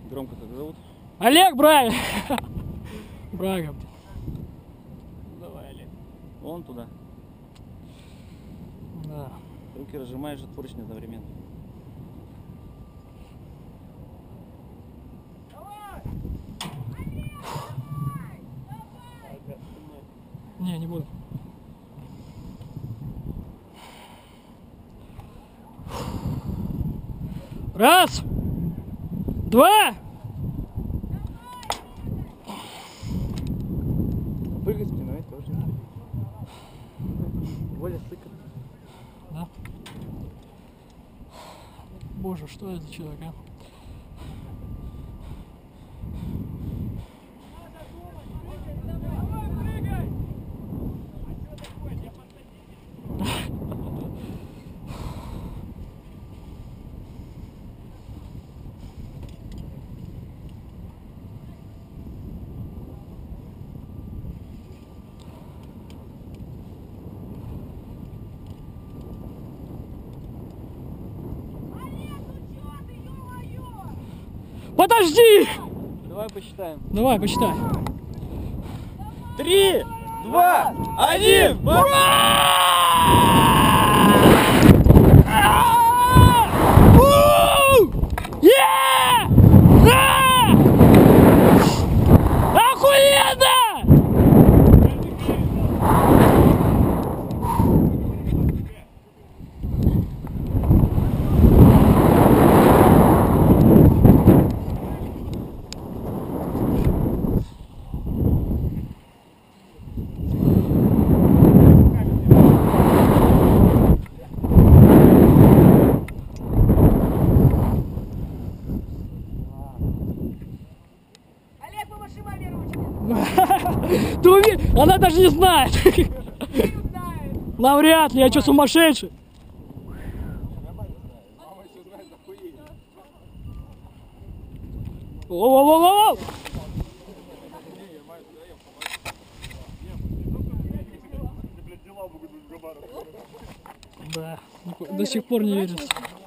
Громко как зовут? Олег Брага. Брага. Давай, Олег. Вон туда. Да. Руки разжимаешь от поручня одновременно. Не буду. Раз, два. Прыгать спиной тоже. Воля сыкать. Да. Боже, что это за человек, а? Подожди! Давай посчитаем. Давай, посчитай. 3, 2, 1, Охуенно! Ты уверен? Она даже не знает. Навряд ли, я что, сумасшедший? Воу-воу-воу-воу! Да, до сих пор не верится.